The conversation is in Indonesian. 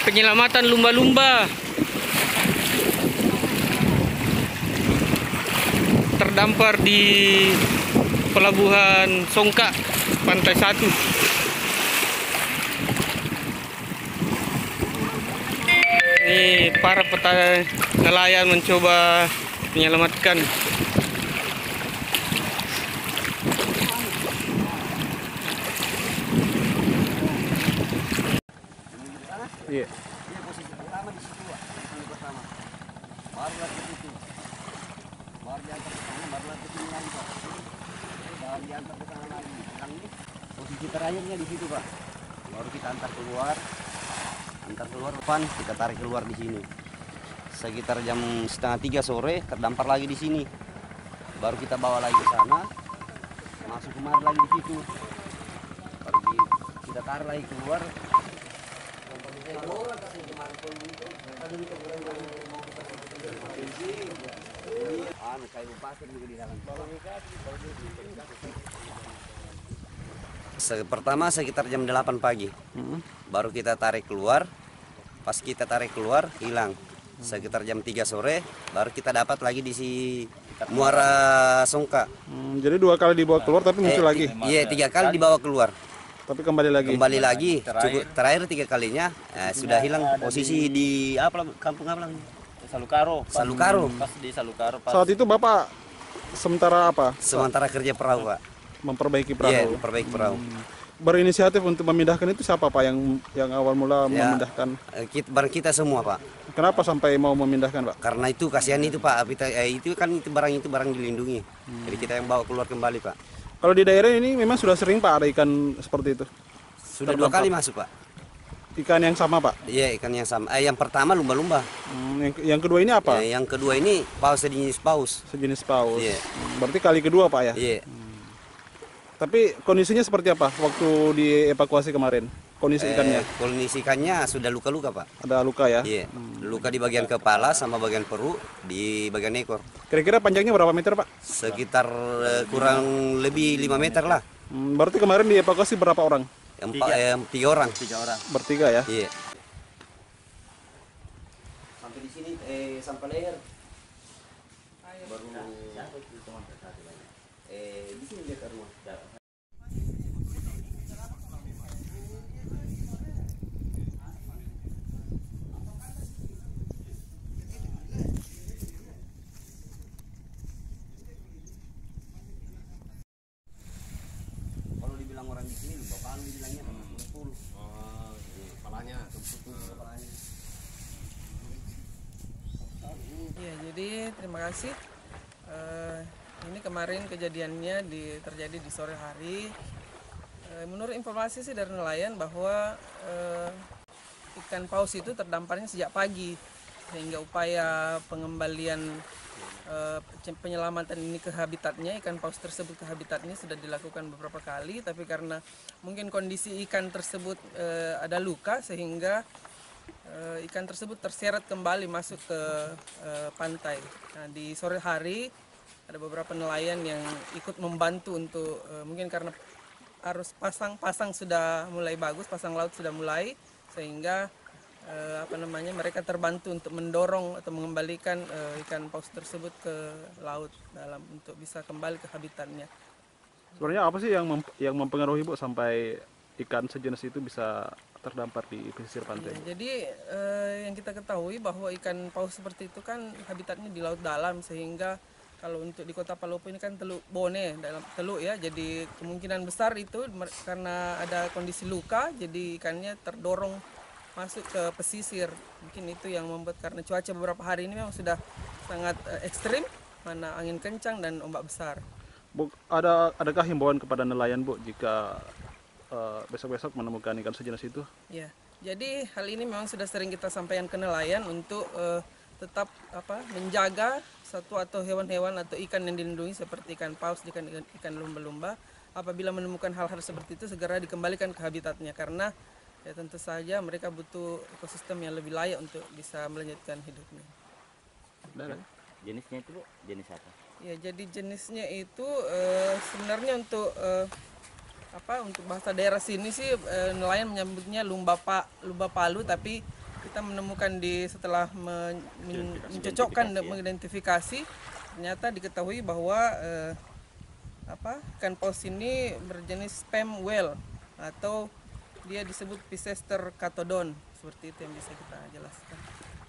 penyelamatan lumba-lumba terdampar di pelabuhan Songka, Pantai 1. Ini para nelayan mencoba menyelamatkan. Iya. Dia posisi pertama di situ, Pak. Posisi pertama. Barulah ke situ. Baru diantar ke sana, barulah ke sini lagi, Pak. Baru diantar ke sana lagi. Sekarang ini posisi terakhirnya di situ, Pak. Baru kita antar keluar. Antar keluar depan, kita tarik keluar di sini. Sekitar jam 2:30 sore terdampar lagi di sini. Baru kita bawa lagi ke sana. Masuk kemari lagi di situ. Baru kita tarik lagi keluar. Pertama sekitar jam 8 pagi. Baru kita tarik keluar. Pas kita tarik keluar hilang. Sekitar jam 3 sore baru kita dapat lagi di Muara Songka. Jadi 2 kali dibawa keluar tapi muncul lagi. Iya, 3 kali dibawa keluar. Tapi kembali lagi. Cukup terakhir 3 kalinya sudah hilang posisi di kampung apa lagi? Salukaro. Pas di Salukaro. Saat itu Bapak sementara apa? Sementara kerja perahu, Pak. Memperbaiki perahu. Iya, memperbaiki perahu. Berinisiatif untuk memindahkan itu siapa Pak yang awal mula memindahkan? Barang kita semua, Pak. Kenapa sampai mau memindahkan Pak? Karena itu kasihan itu, Pak. Itu barang dilindungi. Jadi kita yang bawa keluar kembali, Pak. Kalau di daerah ini memang sudah sering Pak ada ikan seperti itu. Sudah 2 kali masuk, Pak. Ikan yang sama Pak? Iya, ikan yang sama. Yang pertama lumba-lumba. Yang kedua ini apa? Yang kedua ini paus, sejenis paus. Sejenis paus. Iya. Berarti kali kedua Pak ya? Iya. Tapi kondisinya seperti apa waktu dievakuasi kemarin? Kondisi ikannya? Kondisi ikannya sudah luka-luka, Pak. Ada luka ya? Iya. Luka di bagian kepala sama bagian perut, di bagian ekor. Kira-kira panjangnya berapa meter Pak? Sekitar kurang lebih 5 meter lah. Berarti kemarin dievakuasi berapa orang? 3 orang. Bertiga ya? Iya. Sampai di sini sampai leher. Baru di sini dia ke rumah. Kalau dibilang orang di sini, Bapak bilangnya tumpul. Kepalanya tumpul kepalanya. Ya, jadi terima kasih. Ini kemarin kejadiannya terjadi di sore hari. Menurut informasi sih dari nelayan bahwa ikan paus itu terdamparnya sejak pagi, sehingga upaya pengembalian penyelamatan ini ke habitatnya, ikan paus tersebut ke habitatnya sudah dilakukan beberapa kali, tapi karena mungkin kondisi ikan tersebut ada luka sehingga ikan tersebut terseret kembali masuk ke pantai. Nah, di sore hari ada beberapa nelayan yang ikut membantu untuk mungkin karena arus pasang sudah mulai bagus, pasang laut sudah mulai, sehingga mereka terbantu untuk mendorong atau mengembalikan ikan paus tersebut ke laut untuk bisa kembali ke habitatnya. Sebenarnya apa sih yang mempengaruhi Bu sampai ikan sejenis itu bisa terdampar di pesisir pantai? Ya, jadi yang kita ketahui bahwa ikan paus seperti itu kan habitatnya di laut dalam, sehingga kalau untuk di Kota Palopo ini kan Teluk Bone, dalam teluk ya, jadi kemungkinan besar itu karena ada kondisi luka, jadi ikannya terdorong masuk ke pesisir. Mungkin itu yang membuat, karena cuaca beberapa hari ini memang sudah sangat ekstrim, mana angin kencang dan ombak besar. Bu, adakah himbauan kepada nelayan Bu jika besok-besok menemukan ikan sejenis itu? Ya, jadi hal ini memang sudah sering kita sampaikan ke nelayan untuk tetap menjaga satu atau hewan-hewan atau ikan yang dilindungi seperti ikan paus, ikan lumba-lumba. Apabila menemukan hal-hal seperti itu segera dikembalikan ke habitatnya, karena ya tentu saja mereka butuh ekosistem yang lebih layak untuk bisa melanjutkan hidupnya. Jenisnya itu Bu, jenis apa? Ya, jadi jenisnya itu sebenarnya untuk bahasa daerah sini sih nelayan menyebutnya lumba palu, tapi kita menemukan setelah mencocokkan dan mengidentifikasi, ternyata diketahui bahwa ikan paus ini berjenis sperm whale atau dia disebut Picester catodon, seperti itu yang bisa kita jelaskan.